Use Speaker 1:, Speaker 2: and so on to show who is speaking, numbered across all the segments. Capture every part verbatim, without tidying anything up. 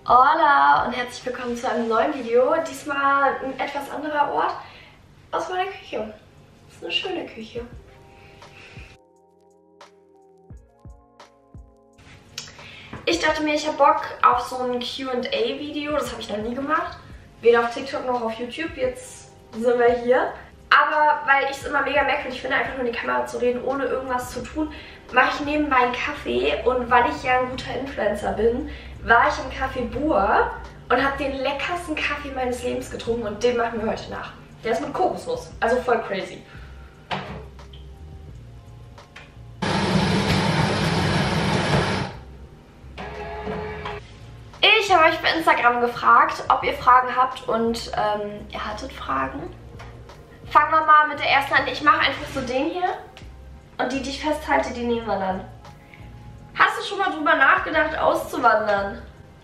Speaker 1: Hola und herzlich willkommen zu einem neuen Video. Diesmal ein etwas anderer Ort aus meiner Küche. Das ist eine schöne Küche. Ich dachte mir, ich habe Bock auf so ein Q and A Video. Das habe ich noch nie gemacht. Weder auf TikTok noch auf YouTube. Jetzt sind wir hier. Aber weil ich es immer mega merkwürdig finde, einfach nur in die Kamera zu reden, ohne irgendwas zu tun, mache ich nebenbei einen Kaffee. Und weil ich ja ein guter Influencer bin, war ich im Café Bur und habe den leckersten Kaffee meines Lebens getrunken. Und den machen wir heute nach. Der ist mit Kokosnuss. Also voll crazy. Ich habe euch bei Instagram gefragt, ob ihr Fragen habt. Und ähm, ihr hattet Fragen. Fangen wir mal mit der ersten an. Ich mache einfach so den hier. Und die, die ich festhalte, die nehmen wir dann. Hast du schon mal drüber nachgedacht, auszuwandern?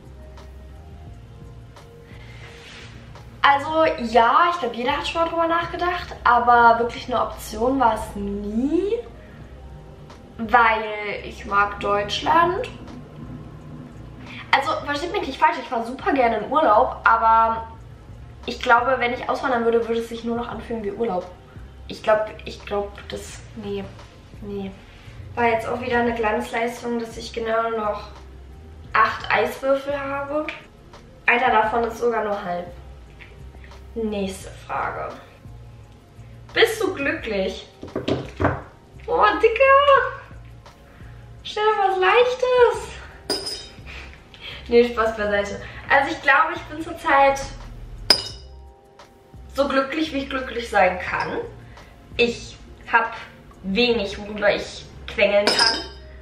Speaker 1: Also ja, ich glaube, jeder hat schon mal drüber nachgedacht. Aber wirklich eine Option war es nie. Weil ich mag Deutschland. Also, versteht mich nicht falsch, ich war super gerne in Urlaub. Aber ich glaube, wenn ich auswandern würde, würde es sich nur noch anfühlen wie Urlaub. Ich glaube, ich glaube, das... Nee, nee. War jetzt auch wieder eine Glanzleistung, dass ich genau noch acht Eiswürfel habe. Einer davon ist sogar nur halb. Nächste Frage. Bist du glücklich? Oh, Dicker! Stell dir was Leichtes! Nee, Spaß beiseite. Also ich glaube, ich bin zurzeit so glücklich, wie ich glücklich sein kann. Ich habe wenig, worüber ich quengeln kann.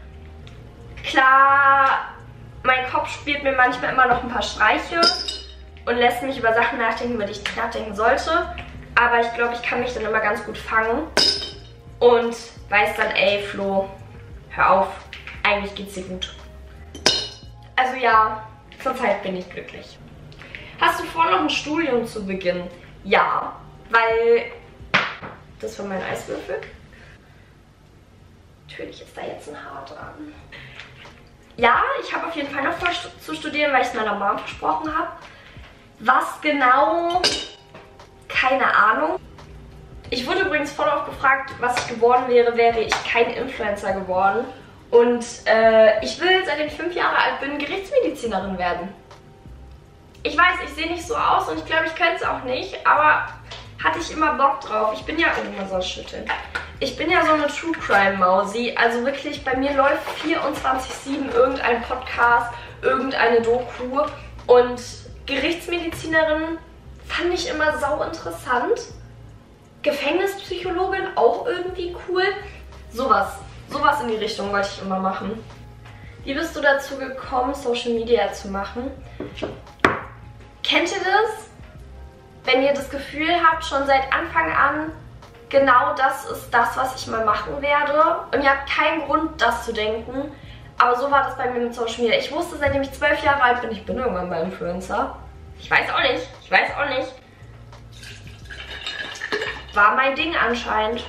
Speaker 1: Klar, mein Kopf spielt mir manchmal immer noch ein paar Streiche und lässt mich über Sachen nachdenken, über die ich nachdenken sollte. Aber ich glaube, ich kann mich dann immer ganz gut fangen und weiß dann, ey Flo, hör auf, eigentlich geht's dir gut. Also ja, zurzeit bin ich glücklich. Hast du vor, noch ein Studium zu beginnen? Ja, weil das war mein Eiswürfel. Natürlich ist da jetzt ein Haar dran. Ja, ich habe auf jeden Fall noch vor zu studieren, weil ich es meiner Mom versprochen habe. Was genau? Keine Ahnung. Ich wurde übrigens voll oft gefragt, was ich geworden wäre, wäre ich kein Influencer geworden. Und äh, ich will, seitdem ich fünf Jahre alt bin, Gerichtsmedizinerin werden. Ich weiß, ich sehe nicht so aus und ich glaube, ich könnte es auch nicht, aber hatte ich immer Bock drauf. Ich bin ja irgendwann so schütteln. Ich bin ja so eine True Crime Mausi. Also wirklich, bei mir läuft vierundzwanzig sieben irgendein Podcast, irgendeine Doku. Und Gerichtsmedizinerin fand ich immer sau interessant. Gefängnispsychologin auch irgendwie cool. Sowas, sowas in die Richtung wollte ich immer machen. Wie bist du dazu gekommen, Social Media zu machen? Kennt ihr das? Wenn ihr das Gefühl habt, schon seit Anfang an, genau das ist das, was ich mal machen werde. Und ihr habt keinen Grund, das zu denken. Aber so war das bei mir mit Social Media. Ich wusste, seitdem ich zwölf Jahre alt bin, ich bin irgendwann mal Influencer. Ich weiß auch nicht. Ich weiß auch nicht. War mein Ding anscheinend.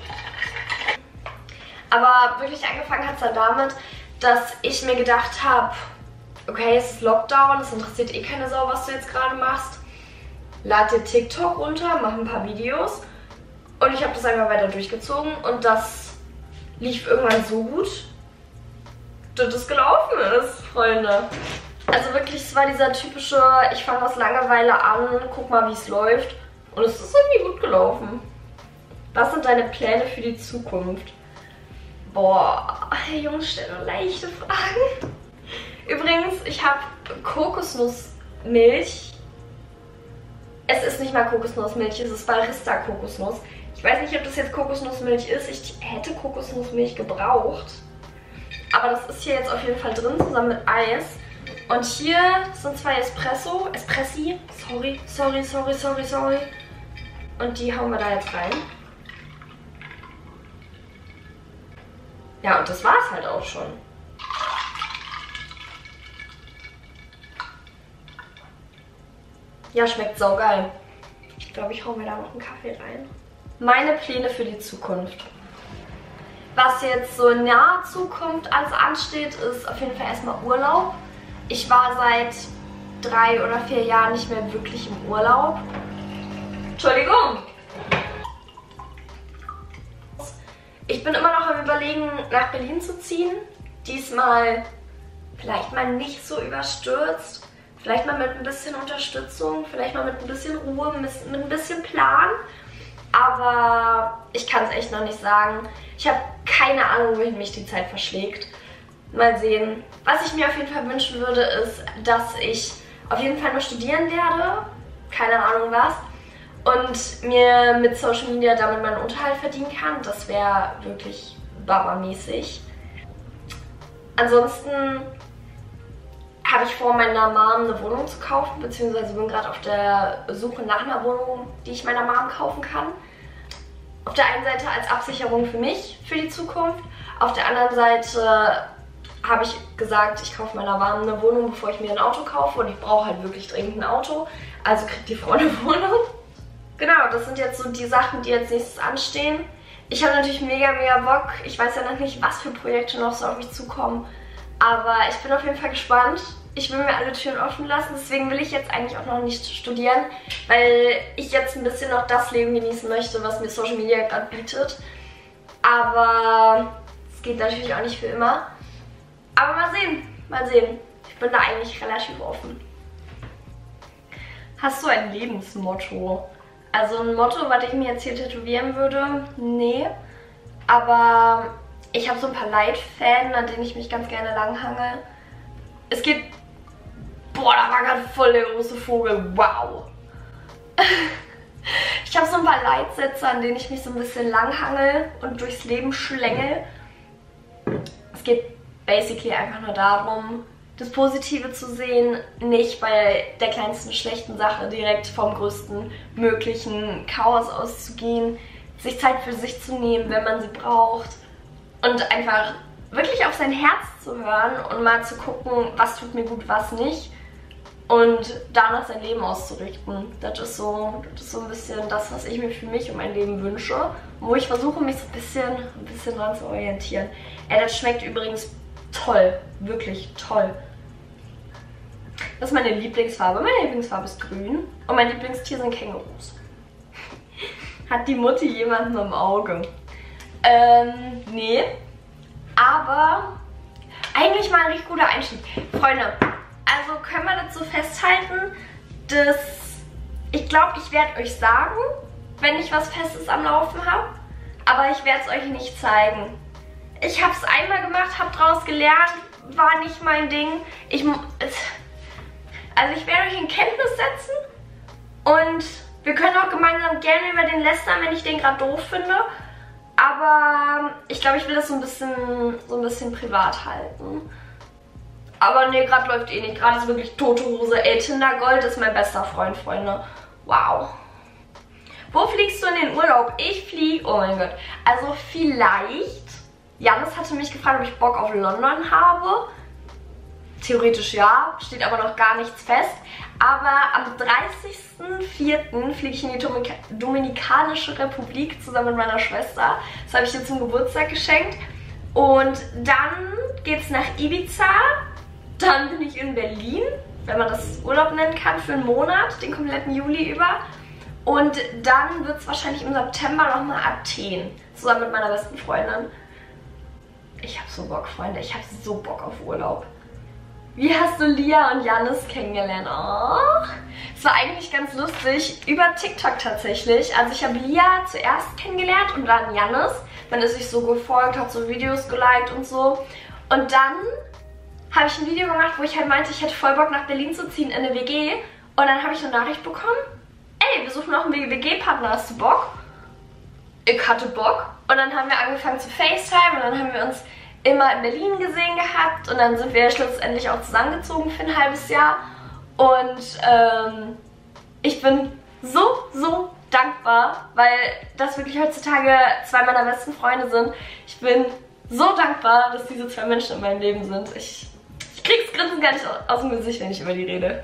Speaker 1: Aber wirklich angefangen hat es dann damit, dass ich mir gedacht habe, okay, es ist Lockdown, es interessiert eh keine Sau, was du jetzt gerade machst. Lad dir TikTok runter, mach ein paar Videos. Und ich habe das einfach weiter durchgezogen und das lief irgendwann so gut, dass es gelaufen ist, Freunde. Also wirklich, es war dieser typische, ich fange aus Langeweile an, guck mal, wie es läuft. Und es ist irgendwie gut gelaufen. Was sind deine Pläne für die Zukunft? Boah, hey Jungs, stell nur leichte Fragen. Übrigens, ich habe Kokosnussmilch. Es ist nicht mal Kokosnussmilch, es ist Barista-Kokosnuss. Ich weiß nicht, ob das jetzt Kokosnussmilch ist. Ich hätte Kokosnussmilch gebraucht. Aber das ist hier jetzt auf jeden Fall drin, zusammen mit Eis. Und hier sind zwei Espresso. Espressi. Sorry, sorry, sorry, sorry, sorry. Und die hauen wir da jetzt rein. Ja, und das war's halt auch schon. Ja, schmeckt saugeil. Ich glaube, ich hau mir da noch einen Kaffee rein. Meine Pläne für die Zukunft. Was jetzt so in naher Zukunft alles ansteht, ist auf jeden Fall erstmal Urlaub. Ich war seit drei oder vier Jahren nicht mehr wirklich im Urlaub. Entschuldigung. Ich bin immer noch am Überlegen, nach Berlin zu ziehen. Diesmal vielleicht mal nicht so überstürzt. Vielleicht mal mit ein bisschen Unterstützung, vielleicht mal mit ein bisschen Ruhe, mit ein bisschen Plan. Aber ich kann es echt noch nicht sagen. Ich habe keine Ahnung, wohin mich die Zeit verschlägt. Mal sehen. Was ich mir auf jeden Fall wünschen würde, ist, dass ich auf jeden Fall noch studieren werde. Keine Ahnung was. Und mir mit Social Media damit meinen Unterhalt verdienen kann. Das wäre wirklich babamäßig. Ansonsten habe ich vor, meiner Mom eine Wohnung zu kaufen, beziehungsweise bin gerade auf der Suche nach einer Wohnung, die ich meiner Mom kaufen kann. Auf der einen Seite als Absicherung für mich, für die Zukunft. Auf der anderen Seite habe ich gesagt, ich kaufe meiner Mom eine Wohnung, bevor ich mir ein Auto kaufe. Und ich brauche halt wirklich dringend ein Auto. Also kriegt die Frau eine Wohnung. Genau, das sind jetzt so die Sachen, die als nächstes anstehen. Ich habe natürlich mega, mega Bock. Ich weiß ja noch nicht, was für Projekte noch so auf mich zukommen. Aber ich bin auf jeden Fall gespannt. Ich will mir alle Türen offen lassen, deswegen will ich jetzt eigentlich auch noch nicht studieren, weil ich jetzt ein bisschen noch das Leben genießen möchte, was mir Social Media gerade bietet. Aber es geht natürlich auch nicht für immer. Aber mal sehen, mal sehen. Ich bin da eigentlich relativ offen. Hast du ein Lebensmotto? Also ein Motto, was ich mir jetzt hier tätowieren würde? Nee. Aber ich habe so ein paar Leitfäden, an denen ich mich ganz gerne langhange. Es geht... Boah, da war gerade voll der große Vogel. Wow. Ich habe so ein paar Leitsätze, an denen ich mich so ein bisschen langhangel und durchs Leben schlängel. Es geht basically einfach nur darum, das Positive zu sehen, nicht bei der kleinsten schlechten Sache direkt vom größten möglichen Chaos auszugehen, sich Zeit für sich zu nehmen, wenn man sie braucht und einfach wirklich auf sein Herz zu hören und mal zu gucken, was tut mir gut, was nicht und danach sein Leben auszurichten. Das ist so, das ist so ein bisschen das, was ich mir für mich und mein Leben wünsche, wo ich versuche, mich so ein bisschen, ein bisschen dran zu orientieren. Ey, das schmeckt übrigens toll, wirklich toll. Das ist meine Lieblingsfarbe. Meine Lieblingsfarbe ist grün und mein Lieblingstier sind Kängurus. Hat die Mutti jemanden im Auge? Ähm, nee. Aber eigentlich mal ein richtig guter Einstieg. Freunde, also können wir das so festhalten, dass ich glaube, ich werde euch sagen, wenn ich was Festes am Laufen habe, aber ich werde es euch nicht zeigen. Ich habe es einmal gemacht, habe daraus gelernt, war nicht mein Ding. Ich, es, also ich werde euch in Kenntnis setzen und wir können auch gemeinsam gerne über den lästern, wenn ich den gerade doof finde. Aber ich glaube, ich will das so ein bisschen, so ein bisschen privat halten. Aber nee, gerade läuft eh nicht. Gerade ist wirklich tote Hose. Ey, Tinder Gold ist mein bester Freund, Freunde. Wow. Wo fliegst du in den Urlaub? Ich fliege, oh mein Gott. Also vielleicht, Janis hatte mich gefragt, ob ich Bock auf London habe. Theoretisch ja, steht aber noch gar nichts fest. Aber am dreißigsten vierten fliege ich in die Dominikanische Republik zusammen mit meiner Schwester. Das habe ich ihr zum Geburtstag geschenkt. Und dann geht es nach Ibiza. Dann bin ich in Berlin, wenn man das Urlaub nennen kann, für einen Monat, den kompletten Juli über. Und dann wird es wahrscheinlich im September nochmal Athen, zusammen mit meiner besten Freundin. Ich habe so Bock, Freunde, ich habe so Bock auf Urlaub. Wie hast du Lia und Janis kennengelernt? Oh, es war eigentlich ganz lustig, über TikTok tatsächlich. Also ich habe Lia zuerst kennengelernt und dann Janis. Man ist sich so gefolgt, hat so Videos geliked und so. Und dann habe ich ein Video gemacht, wo ich halt meinte, ich hätte voll Bock nach Berlin zu ziehen in eine W G. Und dann habe ich eine Nachricht bekommen. Ey, wir suchen noch einen W G-Partner, hast du Bock? Ich hatte Bock. Und dann haben wir angefangen zu FaceTime und dann haben wir uns immer in Berlin gesehen gehabt und dann sind wir schlussendlich auch zusammengezogen für ein halbes Jahr. Und ähm, ich bin so, so dankbar, weil das wirklich heutzutage zwei meiner besten Freunde sind. Ich bin so dankbar, dass diese zwei Menschen in meinem Leben sind. Ich, ich krieg's Grinsen gar nicht aus dem Gesicht, wenn ich über die rede.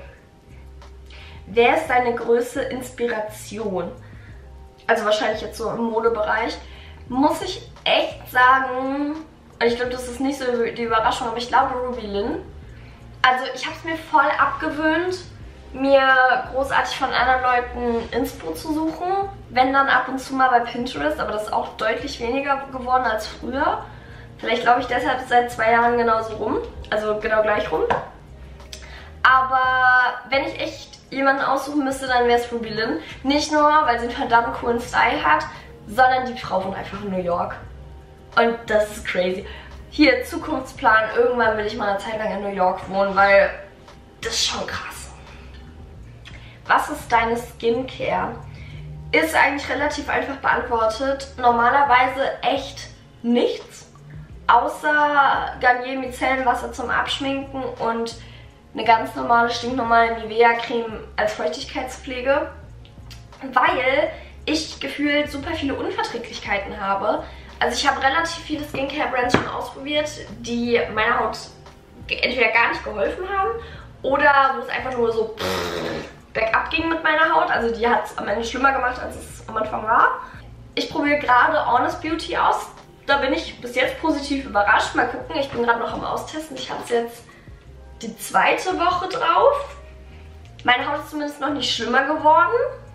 Speaker 1: Wer ist deine größte Inspiration? Also wahrscheinlich jetzt so im Modebereich. Muss ich echt sagen, ich glaube, das ist nicht so die Überraschung, aber ich glaube Ruby Lynn. Also ich habe es mir voll abgewöhnt, mir großartig von anderen Leuten Inspo zu suchen. Wenn dann ab und zu mal bei Pinterest, aber das ist auch deutlich weniger geworden als früher. Vielleicht glaube ich deshalb seit zwei Jahren genauso rum, also genau gleich rum. Aber wenn ich echt jemanden aussuchen müsste, dann wäre es Ruby Lynn. Nicht nur, weil sie einen verdammt coolen Style hat, sondern die Frau wohnt einfach in New York. Und das ist crazy. Hier, Zukunftsplan, irgendwann will ich mal eine Zeit lang in New York wohnen, weil das ist schon krass. Was ist deine Skincare? Ist eigentlich relativ einfach beantwortet. Normalerweise echt nichts. Außer Garnier Micellenwasser zum Abschminken und eine ganz normale, stinknormale Nivea-Creme als Feuchtigkeitspflege. Weil ich gefühlt super viele Unverträglichkeiten habe. Also ich habe relativ viele Skincare-Brands schon ausprobiert, die meiner Haut entweder gar nicht geholfen haben oder wo es einfach nur so bergab ging mit meiner Haut. Also die hat es am Ende schlimmer gemacht, als es am Anfang war. Ich probiere gerade Honest Beauty aus. Da bin ich bis jetzt positiv überrascht. Mal gucken, ich bin gerade noch am Austesten. Ich habe es jetzt die zweite Woche drauf. Meine Haut ist zumindest noch nicht schlimmer geworden.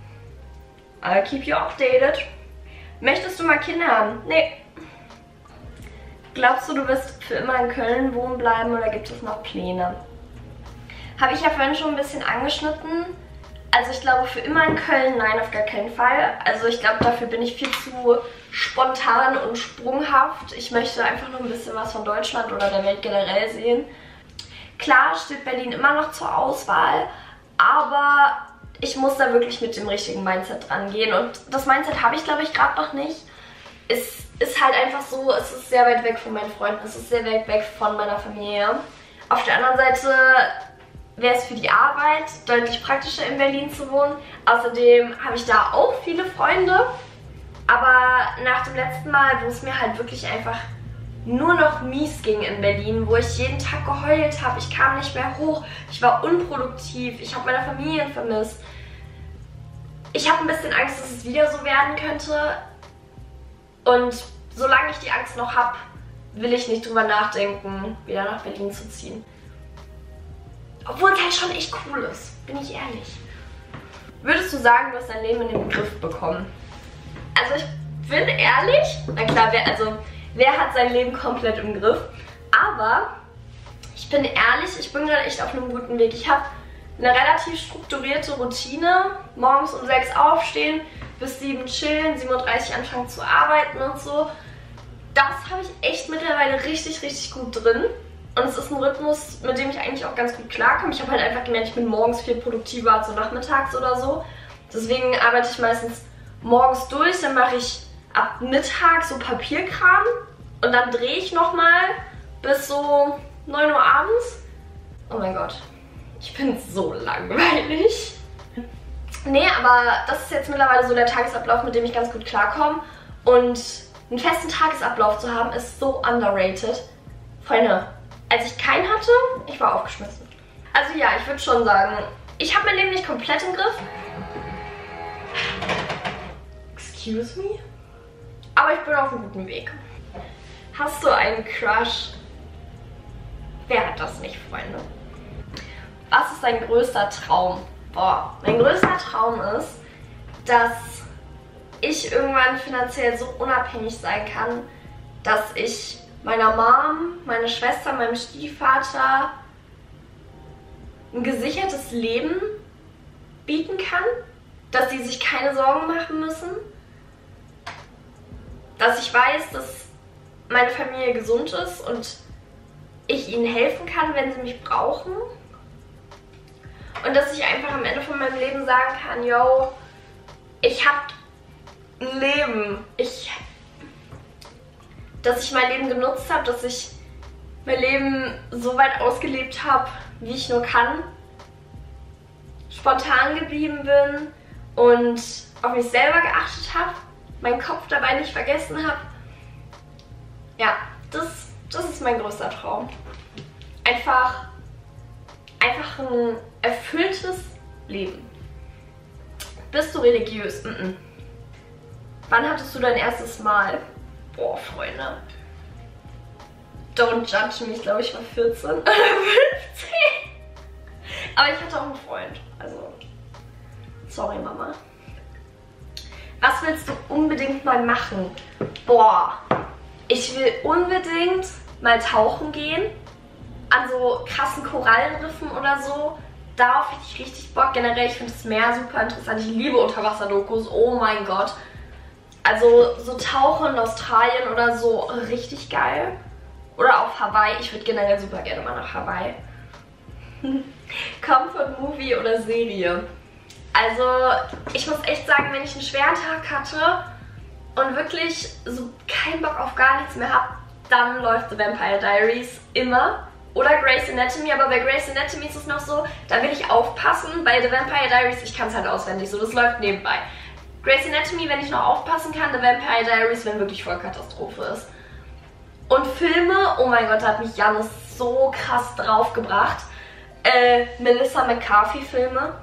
Speaker 1: I'll keep you updated. Möchtest du mal Kinder haben? Nee. Glaubst du, du wirst für immer in Köln wohnen bleiben oder gibt es noch Pläne? Habe ich ja vorhin schon ein bisschen angeschnitten. Also ich glaube für immer in Köln, nein, auf gar keinen Fall. Also ich glaube, dafür bin ich viel zu spontan und sprunghaft. Ich möchte einfach nur ein bisschen was von Deutschland oder der Welt generell sehen. Klar steht Berlin immer noch zur Auswahl, aber ich muss da wirklich mit dem richtigen Mindset dran gehen. Und das Mindset habe ich, glaube ich, gerade noch nicht. Es ist halt einfach so, es ist sehr weit weg von meinen Freunden, es ist sehr weit weg von meiner Familie. Auf der anderen Seite wäre es für die Arbeit deutlich praktischer, in Berlin zu wohnen. Außerdem habe ich da auch viele Freunde. Aber nach dem letzten Mal, wo es mir halt wirklich einfach nur noch mies ging in Berlin, wo ich jeden Tag geheult habe, ich kam nicht mehr hoch, ich war unproduktiv, ich habe meine Familie vermisst. Ich habe ein bisschen Angst, dass es wieder so werden könnte. Und solange ich die Angst noch habe, will ich nicht drüber nachdenken, wieder nach Berlin zu ziehen. Obwohl es halt schon echt cool ist, bin ich ehrlich. Würdest du sagen, du hast dein Leben in den Griff bekommen? Also ich bin ehrlich, na klar, wer, also wer hat sein Leben komplett im Griff? Aber ich bin ehrlich, ich bin gerade echt auf einem guten Weg. Ich habe eine relativ strukturierte Routine. Morgens um sechs aufstehen, bis sieben chillen, sieben Uhr dreißig anfangen zu arbeiten und so. Das habe ich echt mittlerweile richtig, richtig gut drin. Und es ist ein Rhythmus, mit dem ich eigentlich auch ganz gut klarkomme. Ich habe halt einfach gemerkt, ich bin morgens viel produktiver als so nachmittags oder so. Deswegen arbeite ich meistens morgens durch, dann mache ich ab Mittag so Papierkram und dann drehe ich nochmal bis so neun Uhr abends. Oh mein Gott, ich bin so langweilig. Nee, aber das ist jetzt mittlerweile so der Tagesablauf, mit dem ich ganz gut klarkomme. Und einen festen Tagesablauf zu haben, ist so underrated. Freunde, als ich keinen hatte, ich war aufgeschmissen. Also ja, ich würde schon sagen, ich habe mein Leben nicht komplett im Griff. Excuse me? Aber ich bin auf einem guten Weg. Hast du einen Crush? Wer hat das nicht, Freunde? Was ist dein größter Traum? Boah, mein größter Traum ist, dass ich irgendwann finanziell so unabhängig sein kann, dass ich meiner Mom, meiner Schwester, meinem Stiefvater ein gesichertes Leben bieten kann, dass sie sich keine Sorgen machen müssen, dass ich weiß, dass meine Familie gesund ist und ich ihnen helfen kann, wenn sie mich brauchen. Und dass ich einfach am Ende von meinem Leben sagen kann, yo, ich hab ein Leben. Ich, dass ich mein Leben genutzt habe, dass ich mein Leben so weit ausgelebt habe, wie ich nur kann. Spontan geblieben bin und auf mich selber geachtet habe, meinen Kopf dabei nicht vergessen habe. Ja, das, das ist mein größter Traum. Einfach, einfach ein erfülltes Leben. Bist du religiös? Mm-mm. Wann hattest du dein erstes Mal? Boah, Freunde. Don't judge me, ich glaube, ich war vierzehn oder fünfzehn. Aber ich hatte auch einen Freund, also sorry Mama. Was willst du unbedingt mal machen? Boah, ich will unbedingt mal tauchen gehen. An so krassen Korallenriffen oder so. Darauf hätte ich richtig Bock. Generell, ich finde das Meer super interessant. Ich liebe Unterwasser-Dokus, oh mein Gott. Also so Tauchen in Australien oder so, richtig geil. Oder auf Hawaii. Ich würde generell super gerne mal nach Hawaii. Comfort Movie oder Serie? Also ich muss echt sagen, wenn ich einen schweren Tag hatte und wirklich so keinen Bock auf gar nichts mehr habe, dann läuft The Vampire Diaries immer. Oder Grey's Anatomy, aber bei Grey's Anatomy ist es noch so, da will ich aufpassen. Bei The Vampire Diaries, ich kann es halt auswendig, so das läuft nebenbei. Grey's Anatomy, wenn ich noch aufpassen kann, The Vampire Diaries, wenn wirklich Vollkatastrophe ist. Und Filme, oh mein Gott, da hat mich Janis so krass draufgebracht. Äh, Melissa McCarthy Filme.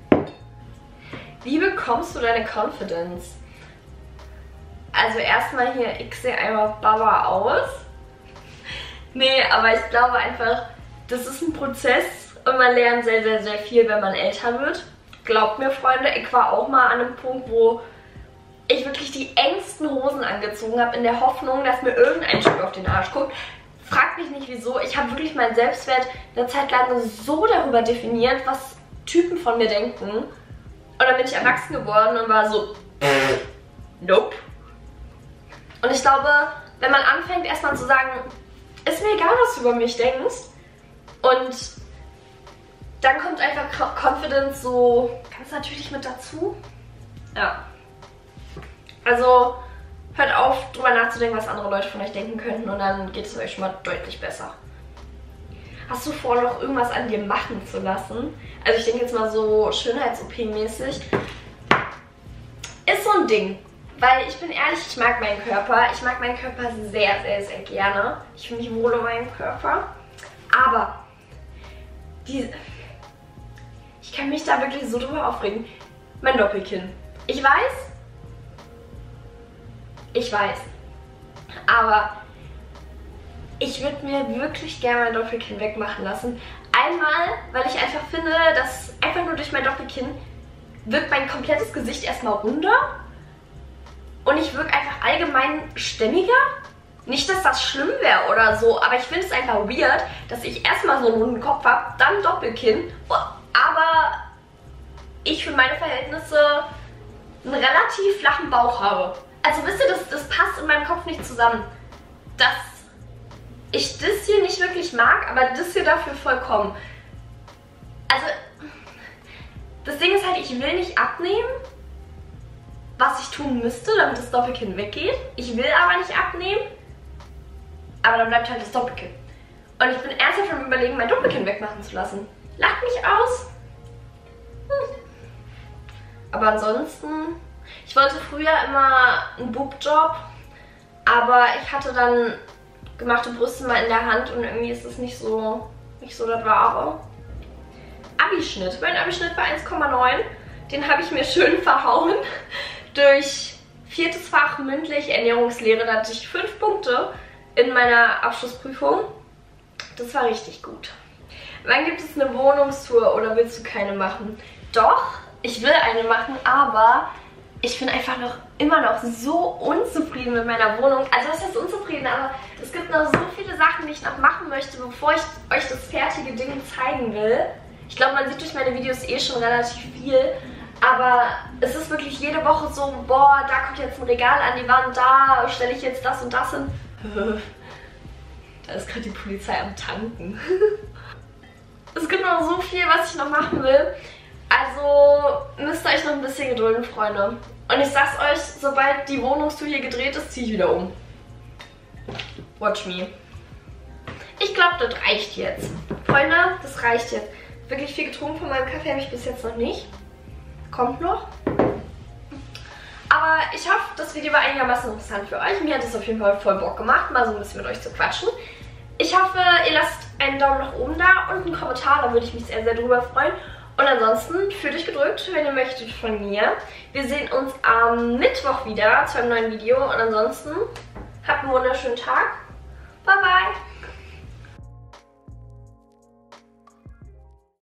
Speaker 1: Wie bekommst du deine Confidence? Also erstmal hier, ich sehe einmal Baba aus. Nee, aber ich glaube einfach, das ist ein Prozess und man lernt sehr, sehr, sehr viel, wenn man älter wird. Glaubt mir, Freunde, ich war auch mal an einem Punkt, wo ich wirklich die engsten Hosen angezogen habe, in der Hoffnung, dass mir irgendein Stück auf den Arsch guckt. Fragt mich nicht wieso, ich habe wirklich meinen Selbstwert eine Zeit lang so darüber definiert, was Typen von mir denken. Und dann bin ich erwachsen geworden und war so, nope. Und ich glaube, wenn man anfängt erstmal zu sagen, ist mir egal, was du über mich denkst, und dann kommt einfach Confidence so ganz natürlich mit dazu. Ja. Also hört auf, drüber nachzudenken, was andere Leute von euch denken könnten, und dann geht es euch schon mal deutlich besser. Hast du vor, noch irgendwas an dir machen zu lassen? Also ich denke jetzt mal so Schönheits-O P-mäßig. Ist so ein Ding. Weil ich bin ehrlich, ich mag meinen Körper. Ich mag meinen Körper sehr, sehr, sehr gerne. Ich fühle mich wohl in meinem Körper. Aber die, ich kann mich da wirklich so drüber aufregen. Mein Doppelkinn. Ich weiß. Ich weiß. Aber ich würde mir wirklich gerne mein Doppelkinn wegmachen lassen. Einmal, weil ich einfach finde, dass einfach nur durch mein Doppelkinn wirkt mein komplettes Gesicht erstmal runder. Und ich wirke einfach allgemein stämmiger. Nicht, dass das schlimm wäre oder so, aber ich finde es einfach weird, dass ich erstmal so einen runden Kopf habe, dann Doppelkinn, aber ich für meine Verhältnisse einen relativ flachen Bauch habe. Also wisst ihr, das, das passt in meinem Kopf nicht zusammen. Dass ich das hier nicht wirklich mag, aber das hier dafür vollkommen. Also, das Ding ist halt, ich will nicht abnehmen, was ich tun müsste, damit das Doppelkinn weggeht. Ich will aber nicht abnehmen, aber dann bleibt halt das Doppelkinn. Und ich bin ernsthaft am Überlegen, mein Doppelkinn wegmachen zu lassen. Lacht mich aus. Hm. Aber ansonsten, ich wollte früher immer einen Boobjob, aber ich hatte dann gemachte Brüste mal in der Hand und irgendwie ist das nicht so, nicht so das Wahre. Abischnitt. Mein Abischnitt war eins Komma neun. Den habe ich mir schön verhauen. Durch viertes Fach mündlich Ernährungslehre, da hatte ich fünf Punkte in meiner Abschlussprüfung. Das war richtig gut. Wann gibt es eine Wohnungstour oder willst du keine machen? Doch, ich will eine machen, aber ich bin einfach noch immer noch so unzufrieden mit meiner Wohnung. Also was heißt unzufrieden, aber es gibt noch so viele Sachen, die ich noch machen möchte, bevor ich euch das fertige Ding zeigen will. Ich glaube, man sieht durch meine Videos eh schon relativ viel. Aber es ist wirklich jede Woche so, boah, da kommt jetzt ein Regal an die Wand, da stelle ich jetzt das und das hin. Da ist gerade die Polizei am Tanken. Es gibt noch so viel, was ich noch machen will. Also müsst ihr euch noch ein bisschen gedulden, Freunde. Und ich sag's euch, sobald die Wohnungstour hier gedreht ist, ziehe ich wieder um. Watch me. Ich glaube, das reicht jetzt. Freunde, das reicht jetzt. Wirklich viel getrunken von meinem Kaffee habe ich bis jetzt noch nicht. Kommt noch. Aber ich hoffe, das Video war einigermaßen interessant für euch. Mir hat es auf jeden Fall voll Bock gemacht, mal so ein bisschen mit euch zu quatschen. Ich hoffe, ihr lasst einen Daumen nach oben da und einen Kommentar, da würde ich mich sehr, sehr drüber freuen. Und ansonsten fühlt euch gedrückt, wenn ihr möchtet, von mir. Wir sehen uns am Mittwoch wieder zu einem neuen Video. Und ansonsten habt einen wunderschönen Tag. Bye, bye.